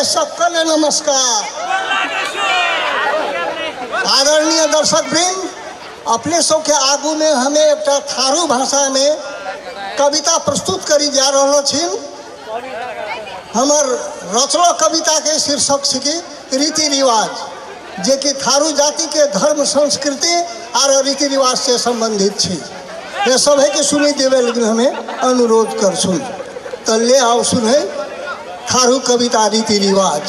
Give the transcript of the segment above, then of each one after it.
सबका नमस्कार। आदरणीय दर्शक वृंद, अपने सब के आगू में हमें एक थारू भाषा में कविता प्रस्तुत करी जा रहा छिन। हमर रचलो कविता के शीर्षक छिकी रीति रिवाज, जे कि थारू जाति के धर्म संस्कृति और रीति रिवाज से संबंधित छी। ये सब है कि सुनी देवे लेकिन हमें अनुरोध कर सुन तो ले आओ सुने थारू कविता रीति रिवाज।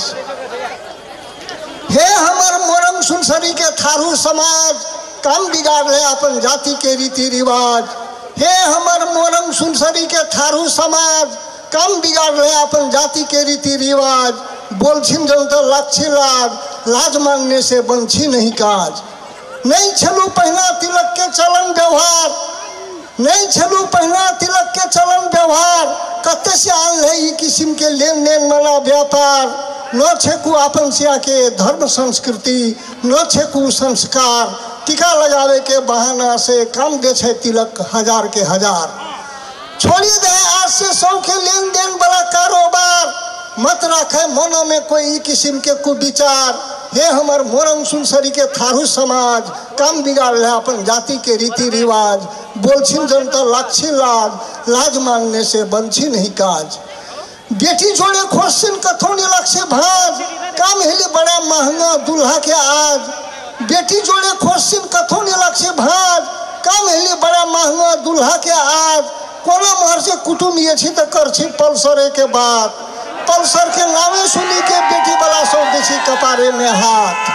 हे हमर मोरम सुनसरी के थारू समाज, काम बिगाड़ ले अपन जाति के रीति रिवाज। हे हमर मोरम सुनसरी के थारू समाज, काम बिगाड़ ले अपन जाति के रीति रिवाज। बोलछिन जन तो लाक्षी लाज, लाज मांगने से बनछी नहीं काज। नहीं छलू पहना तिलक के चलन व्यवहार, नहीं छलू पहना तिलक के चलन व्यवहार। कत्ते से आन है ई किस्म के लेन देन वाला व्यापार। न छेकू अपन सिया के धर्म संस्कृति, न छेकू संस्कार। टीका लगावे के बहाना से काम दे छे तिलक हजार के हजार। छोड़ी दे आज से सौ के लेन देन वाला कारोबार। मत रखे मनो में कोई किस्म के कुविचार। हे हमर मोरम सुनसरी के थारू समाज, काम बिगाड़ ले अपन जाति के रीति रिवाज। बोलछिन जनता लाक्षी लाज, लाज मांगने से बनछी नहीं काज। बेटी जोड़े खोसिन कथोनी लक्ष्य भाज, काम हेली बड़ा महंगा दूल्हा के आज। बेटी जोड़े खोसिन कथोनी लक्ष्य भाज, काम हेली बड़ा महंगा दूल्हा के आज। कोनो महर से कुटुम ये छी तो कर छी पल्सरे के बात। पल्सर के नामे सुनी के बेटी वाला सौ देसी कपारे में हाथ।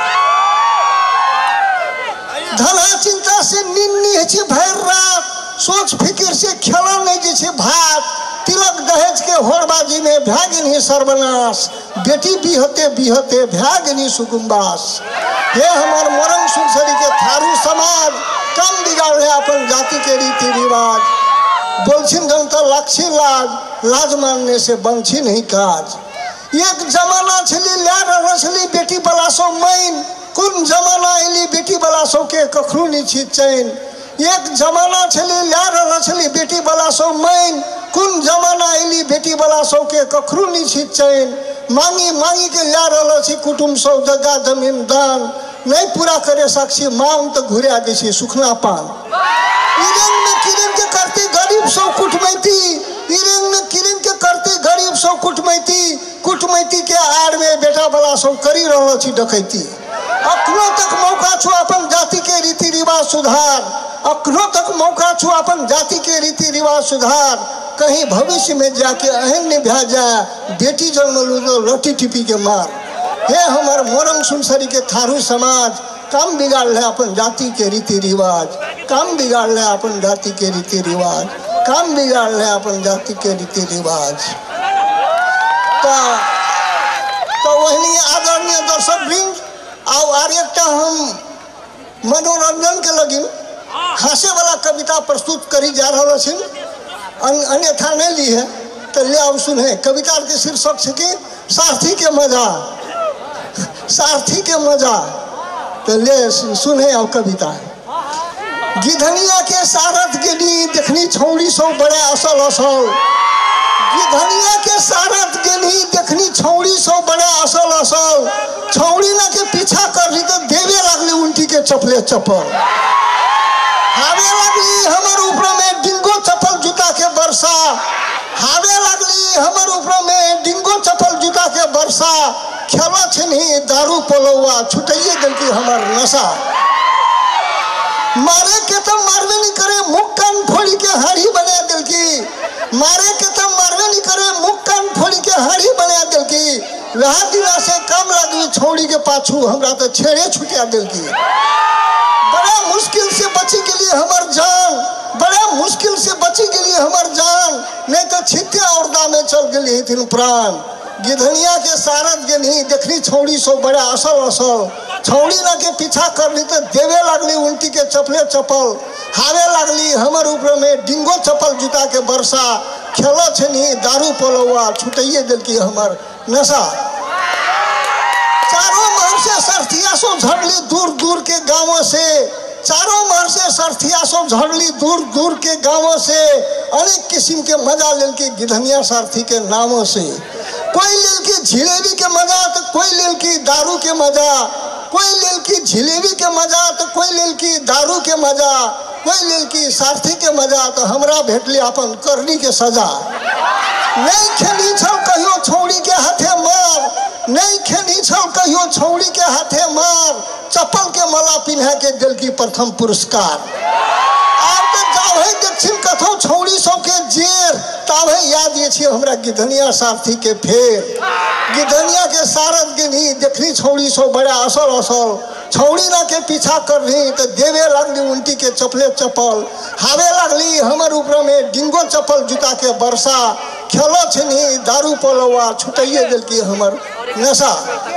धना चिंता से निन्नी है छी भर रात, सोच फिक्र से खेला नहीं जी छी भात। तिलक दहेज के होड़बाजी में भ्यागिनी सर्वनाश, बेटी बिहते बिहते भ्यागिनी सुकुम्बास। हे हमार मोरम सुनसरी के थारू समाज, काम बिगाड़ है अपन जाति के रीति रिवाज। बोलछिन जनता लाक्षी लाज, लाज मानने से बनछी नहीं काज। एक जमाना छली ल्या रसली बेटी वाला सौ मैन, कुन जमाना एली बेटी वाला सौ के कखरू नहीं छी चैन। एक जमाना छली ल्या रसली बेटी वाला सौ मैन, कुन जमाना एली बेटी वाला सौ के कखरू नहीं छी चैन। मांगी मांगी के ल्या रसी कुटुम सौ जगह जमीन दान। नहीं पूरा करे साक्षी मांग तो घुरिया देसी सुखना पान। इरेंग में किरेंग के करते गरीब सौ कुटमैती, इरेंग में किरेंग के करते गरीब सौ कुटमैती। कुटमैती के आड़ में बेटा वाला सौ करी रहो छी डकैती। अखनो तक मौका छो अपन जाति के रीति रिवाज सुधार। अखनो तक मौका छो अपन जाति के रीति रिवाज सुधार। कहीं भविष्य में जाके अहन ने भा जाए, बेटी जन्म लू तो रोटी टिपी के मार। हे हमार मोरम सुनसरी के थारू समाज, काम बिगाड़ ले अपन जाति के रीति रिवाज। काम बिगाड़ ले अपन जाति के रीति रिवाज। काम बिगाड़ ले अपन जाति के रीति रिवाज। तो वही आदरणीय दर्शक वृंद, आओ आर एकटा हम मनोरंजन के लगिन हंसे वाला कविता प्रस्तुत करी जा रहा छी। अन्यथा नहीं ली है तो ले आओ सुने। कविता के शीर्षक है कि सारथी के मजा। सारथी के मजा तो ले सुने आओ कविता। गिधनिया के सारथ गेली देखनी छौड़ी सौ बड़े असल असल। गिधनिया के सारथ गेली देखनी छौड़ी सौ बड़े असल असल। छौड़ी ना के पीछा कर रही तो देवे लगली उल्टी के चपले चपल। हावे लगली हमर ऊपर में डिंगो चप्पल जूता के वर्षा। हावे लगली हमर ऊपर में डिंगो चप्पल जूता के वर्षा। खेला छिनी दारू पलौआ छुटाइए दिल की हमार नशा। मारे के तो मारवे नहीं करे, मुख कान फोड़ी के हाड़ी बना दिल की। मारे के तो मारवे नहीं करे, मुख कान फोड़ी के हाड़ी बना दिल की। वह दिला से कम लगी छोड़ी के पाछू हमरा तो छेड़े छुटिया दिल की। बड़ा मुश्किल से बची के लिए हमार जान, बड़ा मुश्किल से बची के लिए हमार जान। नहीं तो छित्या और दामे चल गई थी प्राण। गिधनिया के सारथ के नहीं देखनी छौड़ी सो बड़ा असल असल। छौड़ी ना के पीछा कर ली तो देवे लगली उल्टी के चपले चपल। हावे लगली हमर ऊपर में डिंगो चप्पल जूता के वर्षा। खेला छनी दारू पलौआ छुटाइए दिल की हमार नशा। चारों महर से सरथिया सो झड़ली दूर दूर के गांवों से। चारों महर से सरथिया सो झड़ली दूर दूर के गांवों से। अनेक किस्म के मजा लेल के गिधनिया सारथी के नामों से। कोई लेल की जिलेबी के मजा तो कोई लेल की दारू के मजा, कोई लेल की जिलेबी के मजा तो कोई लेल की दारू के मजा, कोई लेल की सारथी के मजा तो हमरा भेटले अपन करनी के सजा। नहीं खेली छौ कहियो छौड़ी के हाथे मार, नहीं खेली छौ कहियो छौड़ी के हाथे मार, चप्पल के माला पिन्हा के दिल की प्रथम पुरस्कार। आब तो जावे दक्षिण कथो छौड़ी सब के जेर, तावे याद ये छी हमरा गिधनिया सारथी के फेर। गिधनिया के सारथ गिनी देखनी छौड़ी सब बड़ा असल असल, छौड़ी ना के पीछा कर रही तो देवे लगली उल्टी के चपले चप्पल, हावे लगली हमर ऊपर में डिंगो चप्पल जूता के बरसा, खेलो छनी दारू पलवा छुटाइए दिल की हमर नशा।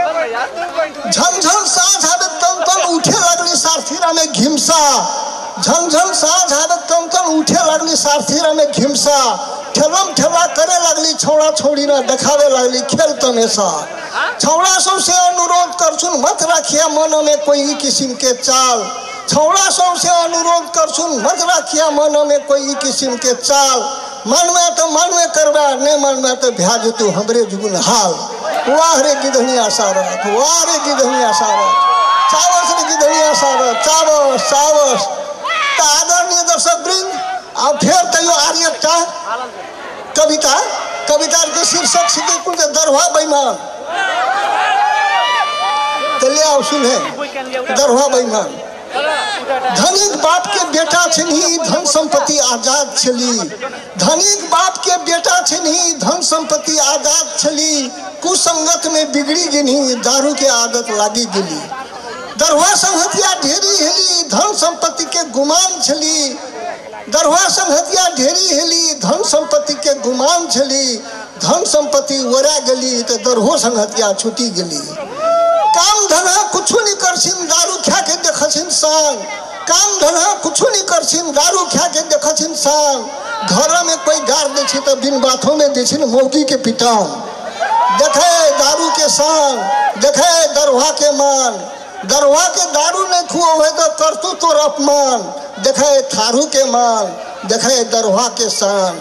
झंझन साँझ आवे तन तन उठे लगली सारथीरा में घिमसा, झंझन साँझ आवे तन तन उठे लगली सारथीरा में घिमसा, ठेलम ठेला करे लगली छौड़ा छौड़ी ना देखावे लगली खेल तमेशा। छौड़ा सब से अनुरोध करछुन मत रखिया मन में कोई किस्म के चाल, छौड़ा सब से अनुरोध करछुन मत रखिया मन में कोई किस्म के चाल, मन में तो मन में करवा नहीं मन में तो भ्याज तू हमरे जुगुन हाल। वाह रे गिधनिया सारथ, वाह रे गिधनिया सारथ, चावस रे गिधनिया सारथ, चावस चावस। तो आदरणीय दर्शक वृंद अब फिर तैयो आर्यता कविता, कविता के शीर्षक सीधे कुछ दरवा बेईमान, तो ले आओ सुने दरवा बेईमान। धनिक बाप के बेटा छनी धन संपत्ति आजाद छली, धनिक बाप के बेटा छनी धन संपत्ति आजाद छली, कुसंगत में बिगड़ी गिनी दारू के आदत लागी गिली। दरवा संहतिया ढेरी हेली धन संपत्ति के गुमान छली, दरवा संहतिया ढेरी हेली धन संपत्ति के गुमान छली, धन संपत्ति वरा गली तो दरहो संहतिया छुटी गली। काम धना कुछ नहीं करछिन दारू खा के देखछिन सांग, काम धना कुछ नहीं करछिन दारू खा के देखछिन सांग, घर में कोई गार दे छी तो बिन बातों में देछिन मौकी के पिटान। देखे दारू के सांग, देखे दरवा के मान, दरवा के दारू नहीं खुओ है तो करतू तोर अपमान, देखे थारू के मान, देखे दरवा के शान,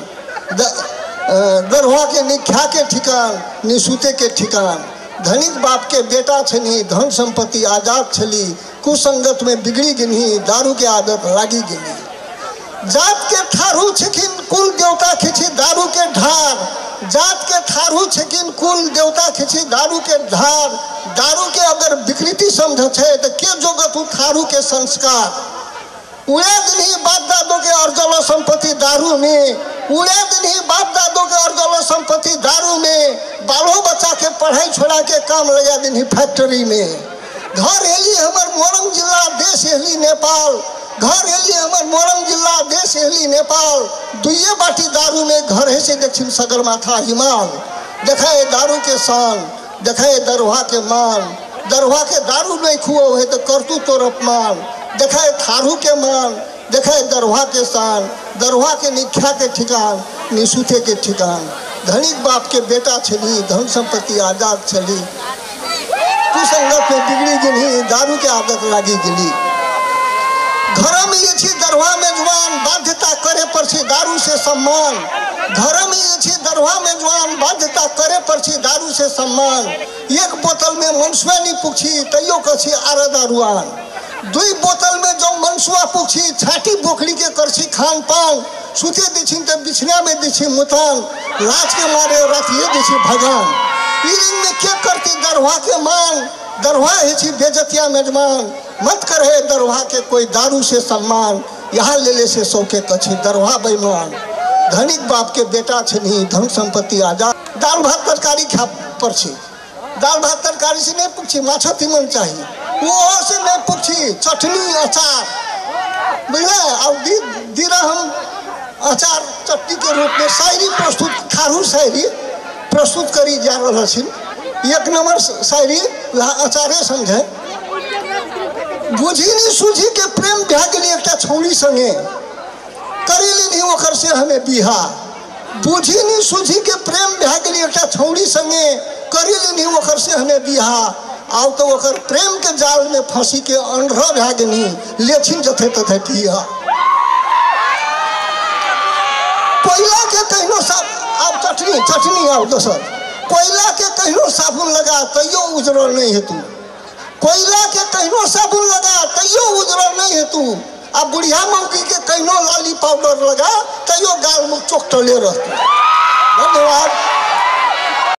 दरवा के निख्या के ठिकान निसूते के ठिकान। धनिक बाप के बेटा छनी धन संपत्ति आजाद छली, कुसंगत में बिगड़ी गिनी दारू के आदत लागी गिनी। जात के थारू छकिन कुल देवता खिंची दारू के ढार, जात के थारू छकिन कुल देवता खिंची दारू के ढार, दारू के अगर विकृति समझ छे तो के जोगत थारू के संस्कार। उड़े दिन ही बाप दादो के अर्जलो संपत्ति दारू में, उड़े दिन ही बाप दादो के अर्जलो संपत्ति दारू में, बालो बच्चा के पढ़ाई छोड़ा के काम लगा दिन ही फैक्ट्री में। घर हेली हमर मोरंग जिला देश हेली नेपाल, घर हेली हमर मोरंग जिला देश हेली नेपाल, दुइये बाटी दारू में घर है से दक्षिण सगरमाथा हिमाल। देखे दारू के शान, देखे दरवा के मान, दरवा के दारू नहीं खुओ है तो करतू तोर अपमान, देखे थारू के मान, देखे दरवा के शान, दरवा के निख्या के ठिकान निसूते के ठिकान। धनिक बाप के बेटा छली धन संपत्ति आजाद छली, कुसंगत में बिगड़ी गिनी दारू के आदत लागी गिली। घर में ये छी दरवा में जवान बाध्यता करे पर छी दारू से सम्मान, घर में ये छी दरवा में जवान बाध्यता करे पर छी दारू से सम्मान। एक बोतल में मनसुआ नहीं पुछी तैयो कछी आर दारुआन, दुई बोतल में जो मनसुआ पुछी छाटी बोखड़ी के करछी खान पान, सुते दिछिन तो बिछना में दिछी मुतान, लाज के मारे रखिए दिछी भगवान। पीरिंग में क्या करती दरवा के मान, दरवा है छी बेजतिया मेजमान, मत करे दरवा के कोई दारू से सम्मान, यहाँ ले ले से सौ के कछी दरवा बेईमान। धनिक बाप के बेटा छनी धन संपत्ति आजाद। दाल भात तरकारी खा पर छी, दाल भात तरकारी से नहीं पूछी माछा तिमन चाहिए, वो से नहीं पूछी चटनी अचार बुझे। अब दीरा हम अचार चटनी के रूप में शायरी प्रस्तुत, थारू शायरी प्रस्तुत करी जा रहा छिन। एक नंबर शायरी अचारे समझे। बुझी नहीं सूझी के प्रेम भ्या गेली एकटा छौड़ी संगे, करेली नहीं ओकर से हमें बिहा। बुझी नहीं सूझी के प्रेम भ्या गेली एकटा छौड़ी संगे, करेली नहीं ओकर से हमें बिहा। आउ तो ओकर प्रेम के जाल में फंसी के अंधा भ्या गेनी, लेछिन जथे तथे ठिया। पहिला के कहनो सब अब चटनी चटनी आओ दोसर कोयला के कहिनो साबुन लगा तैयो उजरल नहीं है तू, कोयला के कहिनो साबुन लगा तैयो उजरल नहीं है तू, आ बुढ़िया मौकी के कहिनो लाली पाउडर लगा तैयो गाल में चोकटले रहती। धन्यवाद।